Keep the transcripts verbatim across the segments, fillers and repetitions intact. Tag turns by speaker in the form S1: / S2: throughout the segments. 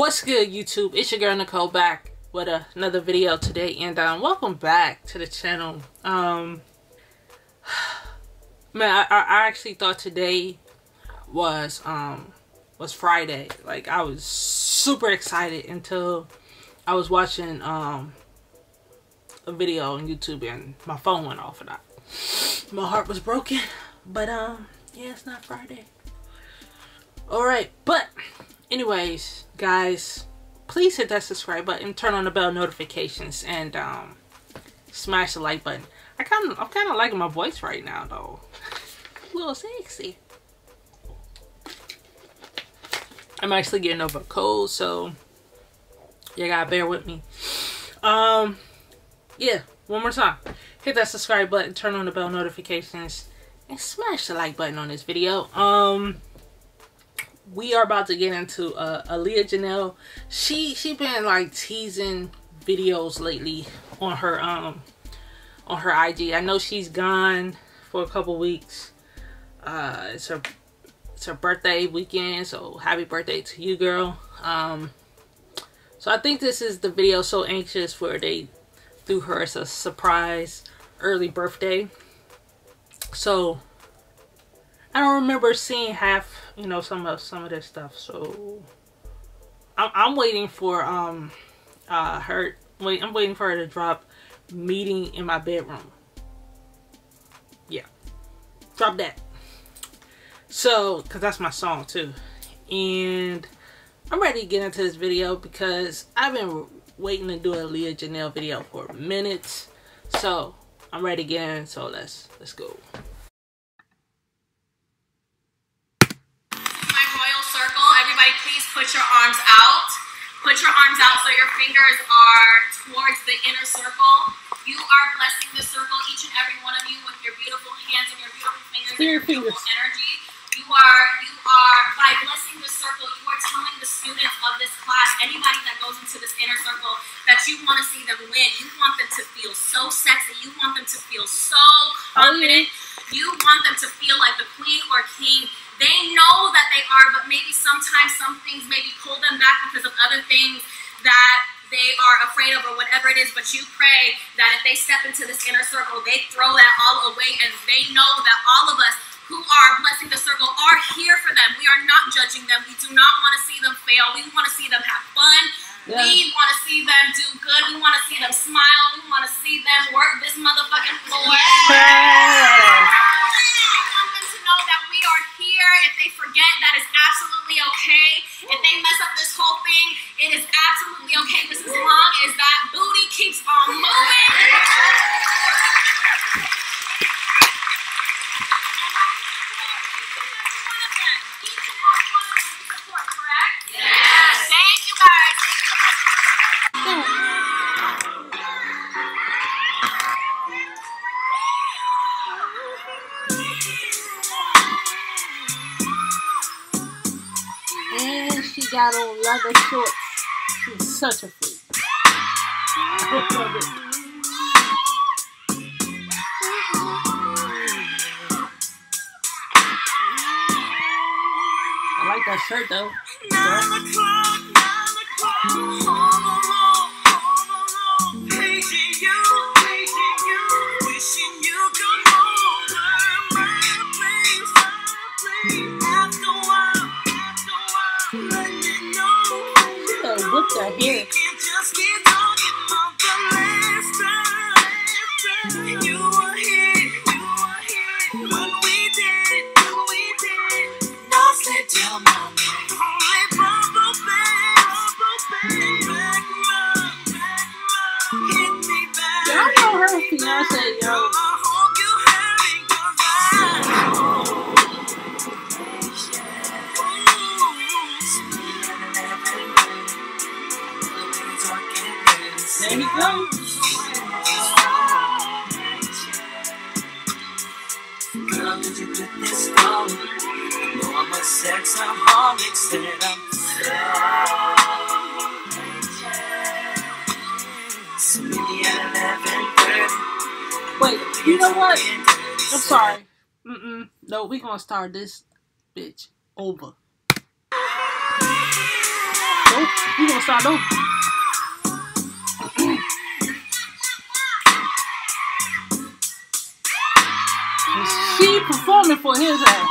S1: What's good, YouTube? It's your girl Nicole back with a, another video today, and um, welcome back to the channel. Um, man, I, I actually thought today was um was Friday. Like, I was super excited until I was watching um a video on YouTube and my phone went off, and I, my heart was broken. But um, yeah, it's not Friday. All right, but anyways, guys, please hit that subscribe button, turn on the bell notifications, and um, smash the like button. I kind of, I'm kind of liking my voice right now, though. A little sexy. I'm actually getting over a cold, so you gotta bear with me. Um, yeah, one more time, hit that subscribe button, turn on the bell notifications, and smash the like button on this video. Um. We are about to get into uh, Aaliyah Janelle. She she been like teasing videos lately on her um on her I G. I know she's gone for a couple weeks. Uh, it's her it's her birthday weekend, so happy birthday to you, girl. Um, so I think this is the video So Anxious where they threw her as a surprise early birthday. So I don't remember seeing half, you know, some of some of this stuff. So I'm, I'm waiting for um uh her. Wait, I'm waiting for her to drop "Meeting in My Bedroom." Yeah, drop that. So, cause that's my song too, and I'm ready to get into this video because I've been waiting to do a Aaliyah Janelle video for minutes. So I'm ready to get in. So let's let's go.
S2: Everybody, please put your arms out. Put your arms out so your fingers are towards the inner circle. You are blessing the circle, each and every one of you, with your beautiful hands and your beautiful fingers and your beautiful energy. You are, you are, by blessing the circle, you are telling the students of this class, anybody that goes into this inner circle, that you want to see them win. You want them to feel so sexy. You want them to feel so confident. You want them to feel like the queen or king. They know that they are, but maybe sometimes some things maybe pull them back because of other things that they are afraid of or whatever it is. But you pray that if they step into this inner circle, they throw that all away, and they know that all of us who are blessing the circle are here for them. We are not judging them. We do not want to see them fail. We want to see them have fun. Yeah. We want to see them do good. We want to see them smile. We want to see them work this motherfucking floor. Yeah. Know that we are here. If they forget, that is absolutely okay. If they mess up this whole thing, it is absolutely okay, just as long as that booty keeps on moving. Each and every one of them you support, correct? Yes. Thank you, guys.
S1: She got on leather shorts. She's such a freak. I love it. I like that shirt though. Nine o'clock, nine o'clock, all alone, all alone. Paging you, paging you, wishing you could over my place, my place. After a while, after a while, let me know. So whip that hair. Just keep talking about the last time you were here, you were here when we did, when we did. No slip till morning. Only bubble back, bubble back, back rub, back rub. Hit me back. Y'all know her fiance, yo. I hope you heard it, 'cause I. There he goes. Girl, did you get this wrong? You know I'm a sexaholic, said I'm so maybe at eleven thirty. Wait, you know what? I'm sorry. Mm-mm. No, we gonna start this bitch over. Nope. We gonna start over. She performing for his ass.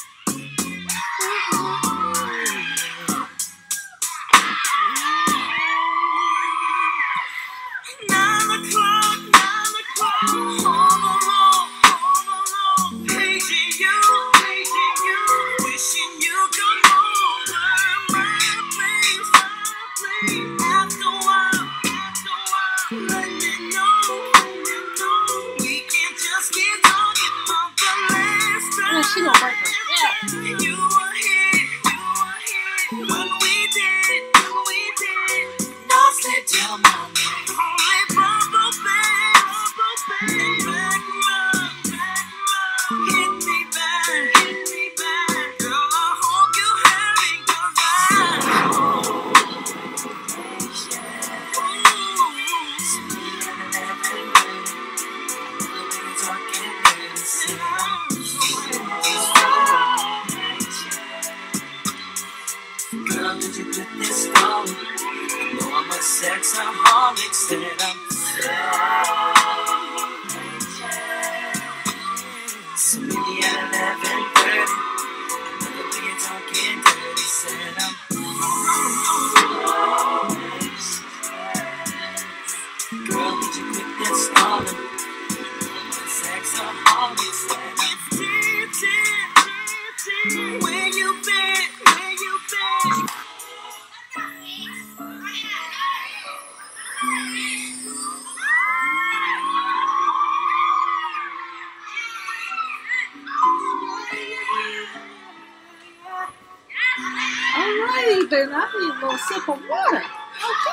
S1: She gonna break her. Yeah. You were here, you were here when we did, when we did. No slip till morning. Only bubble back, bubble back. Back run, back run. Hit me back, hit me back. Girl, I hope you heard me 'cause I. Girl, did you get this wrong? You know I'm a sexaholic, said I'm so maybe at eleven thirty, another way you're talking dirty, said I'm girl, did you get this wrong? You know I'm a sexaholic, said I'm where you been? Where you been? Alrighty then, I need a little sip of water. Okay.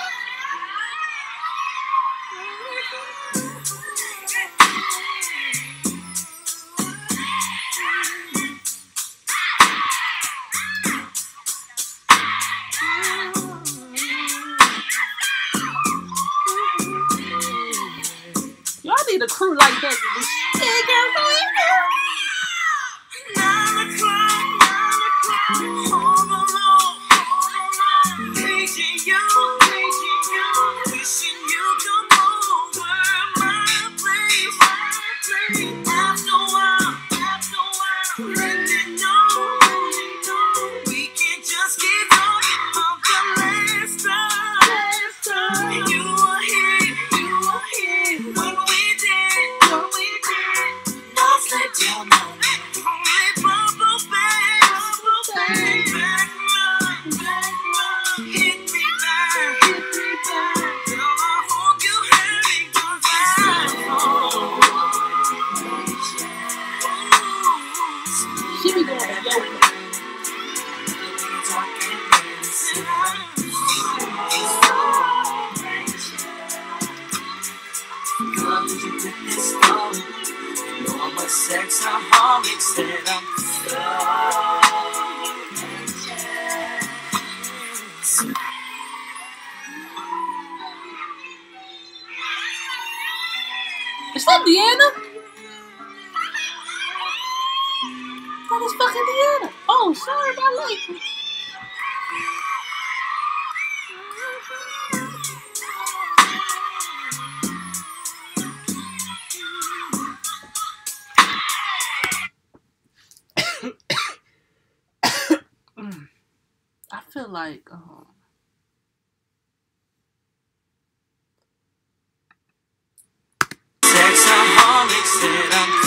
S1: Y'all need a crew like that. Yeah, girl, go ahead, girl. Nine o'clock, nine o'clock. Hold on, hold on. Paging you, paging you. Wishing you come over my place, my place. After a while, after a while. Let me know, let me know. We can just keep talking about the last time. Last time. You were here, you were here when we did, when we did. No slip till morning. Only bubble back, bubble back. Back run, back run. Hit me back, hit me back. Girl, I hope you heard me 'cause I. She be going to yoga. Girl, did you get this wrong? You know I'm a sexaholic, said I'm Is that Deanna? That is fucking Deanna. Oh, sorry about late. I feel like um sexaholic, said I'm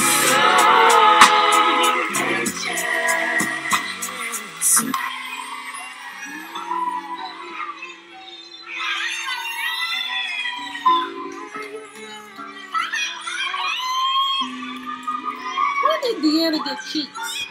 S1: where did Deanna get cheeks?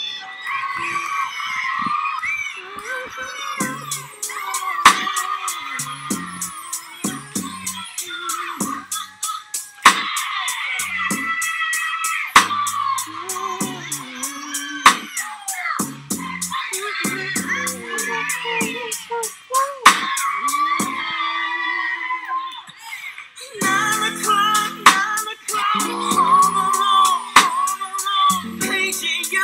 S1: Nine o'clock, nine o'clock. Hold on, hold on. Paging you.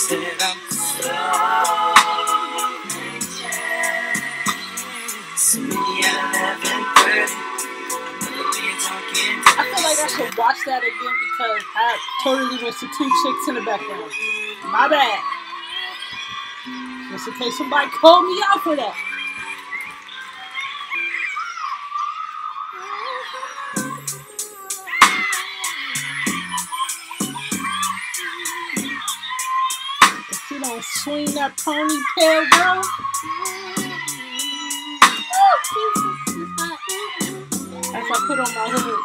S2: said I'm so eleven thirty.
S1: I feel like I should watch that again because I totally missed the two chicks in the background. My bad. Just in case somebody called me out for that. If you don't swing that ponytail, girl. As I put on my hood.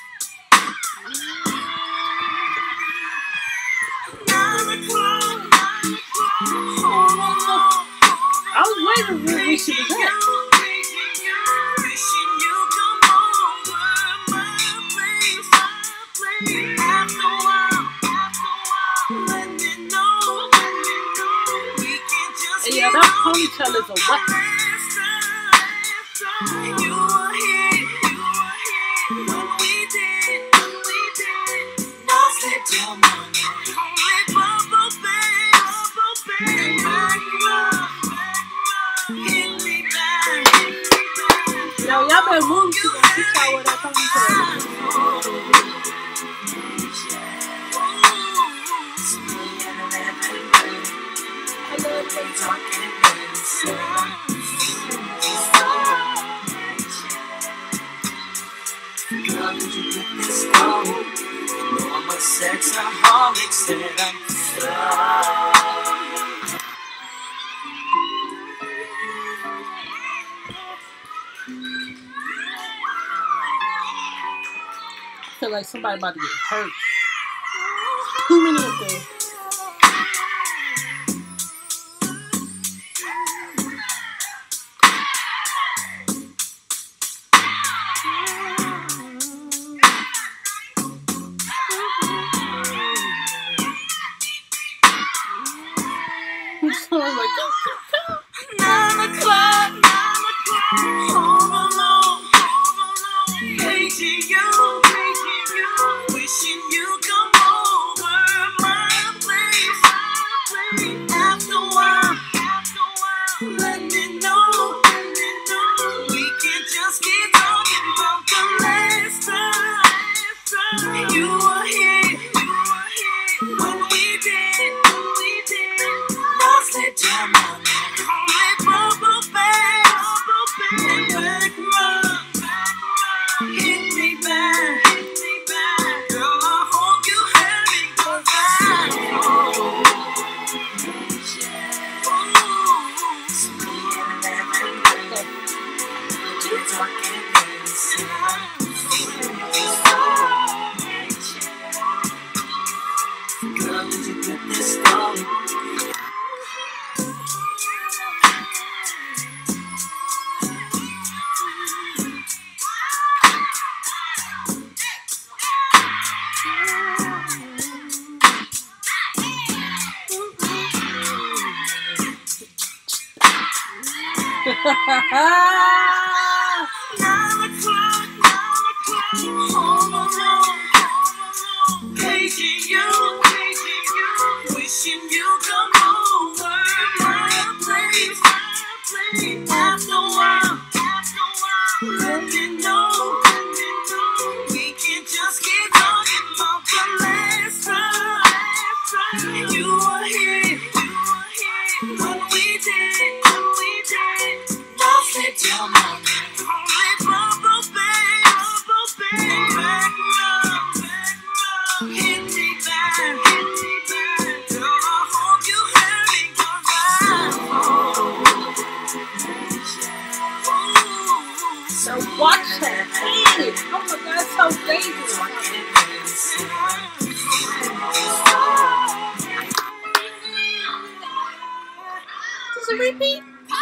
S1: I was waiting for where she was at. And yeah, that ponytail is a weapon. Yo, y'all better move to the picture with that ponytail. I love them talking. Girl, did you get this phone? You know I'm a sexaholic, said I'm slow. I feel like somebody about to get hurt. Too many of them. Someone's like, go, go, go. Nine o'clock, nine o'clock, home alone, home alone, paging you, paging you, wishing you come over my place, my place. After a while, after a while, let me know, let me know, we can just keep talking about the last time, last time you were here, you were here, when we did, when we did. Let jam on it. Bubble back, bubble back, back run, back run. Hit me back, hit me back. Girl, I hope you heard me 'cause I know. Ooh, sweet eleven thirty. You're talking this. Girl, did you get this story? Nine o'clock, nine o'clock, home alone, home alone, paging you, paging you, wishing you come over my place, my place. After a while, after a while, let me know, let me know, we can just keep talking about the last time, last time you were here, you were here, when we did, when we did. Let your money only bubble back, bubble back, back run, back run. Hit me back, hit me back. Girl, I hope you heard me 'cause I know. So watch that kid. Oh my God, it's so dangerous. Does it repeat?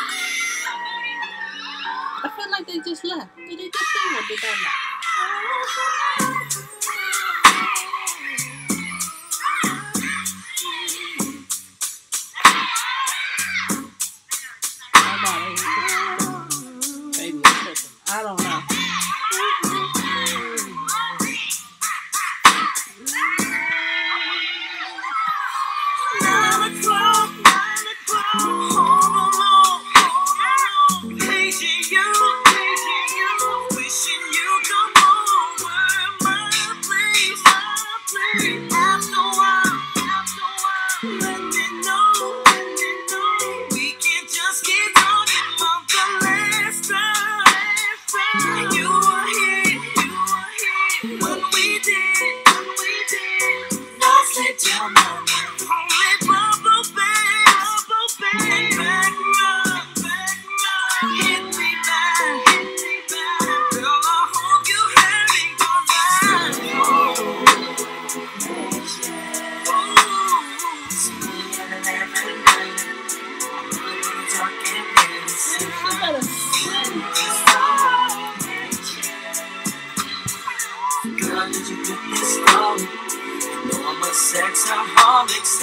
S1: I feel like they just left. Did they just leave or did they not? I'm not Maybe I'm tripping. I don't know. Nine o'clock.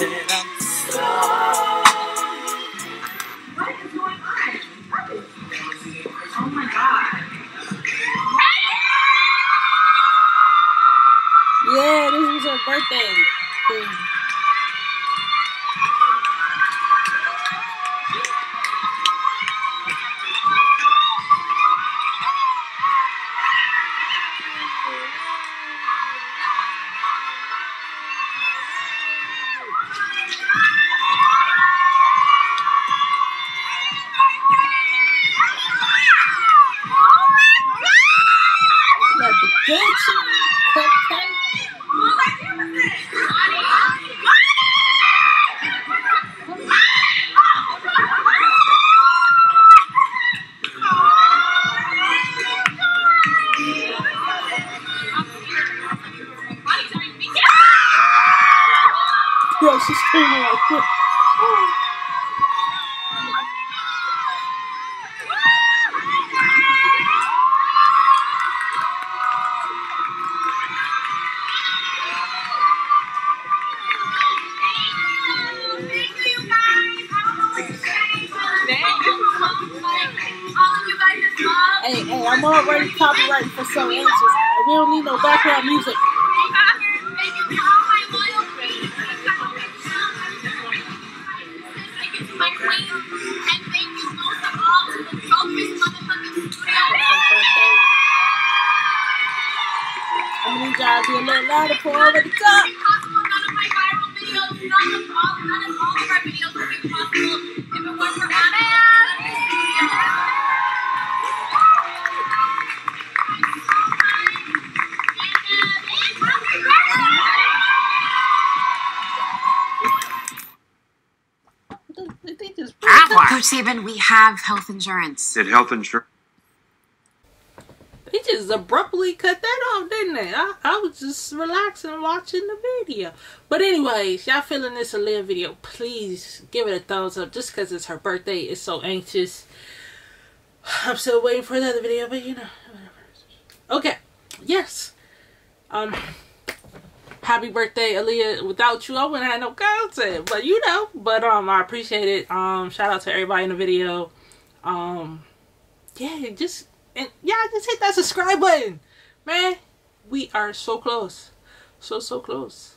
S2: What is going on? Oh my god.
S1: Yeah, this was her birthday thing. Got the Gucci cupcake. Yo, she's screaming like this. Hey, hey, I'm already copyrighted for so anxious. We don't need no background music. I'm gonna drive you a little louder for over the top.
S3: Coach Saban, we have health insurance.
S4: Did health insurance?
S1: They just abruptly cut that off, didn't they? I, I was just relaxing watching the video. But anyways, y'all feeling this Aaliyah video, please give it a thumbs up. Just because it's her birthday, it's so anxious. I'm still waiting for another video, but you know. Okay, yes. Um, happy birthday, Aaliyah. Without you, I wouldn't have no content. But you know, but um, I appreciate it. Um, shout out to everybody in the video. Um, yeah, just... And yeah, just hit that subscribe button. Man, we are so close. So, so close.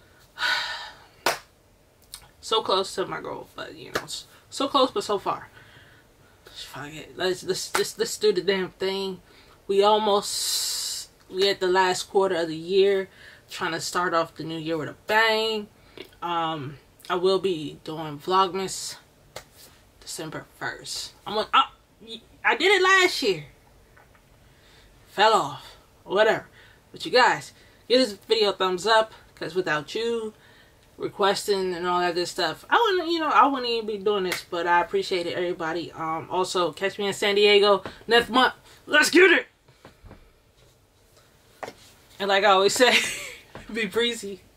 S1: So close to my goal. But, you know, so close but so far. Fuck it. Let's, let's, let's, let's do the damn thing. We almost... We at the last quarter of the year. Trying to start off the new year with a bang. Um, I will be doing Vlogmas December first. I'm like, oh, I did it last year. Fell off, whatever. But you guys, give this video a thumbs up, because without you requesting and all that good stuff, I wouldn't, you know, I wouldn't even be doing this. But I appreciate it, everybody. Um, also, catch me in San Diego next month. Let's get it. And like I always say, be breezy.